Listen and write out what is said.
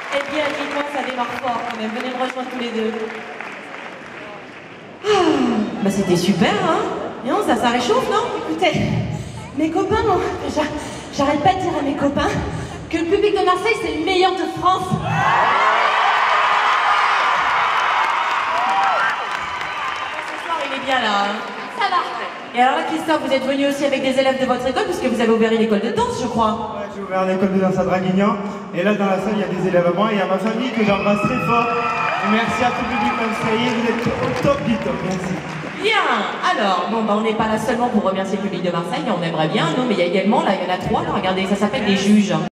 Eh bien, dites-moi, ça démarre fort quand même. Venez me rejoindre tous les deux. Bah c'était super, hein? Non, ça réchauffe, non? Écoutez, mes copains, non, j'arrête pas de dire à mes copains que le public de Marseille, c'est le meilleur de France. Ce soir, il est bien là, hein? Ça va. Et alors là, Christophe, vous êtes venu aussi avec des élèves de votre école, puisque vous avez ouvert une école de danse, je crois. Ouais, j'ai ouvert une école de danse à Draguignan. Et là, dans la salle, il y a des élèves à moi et à ma famille que j'embrasse très fort. Et merci à tout le public marseillais, vous êtes au top du top. Merci. Bien. Alors, bon, bah, on n'est pas là seulement pour remercier le public de Marseille, on aimerait bien, non, mais il y a également, là, il y en a 3, là, regardez, ça s'appelle des juges.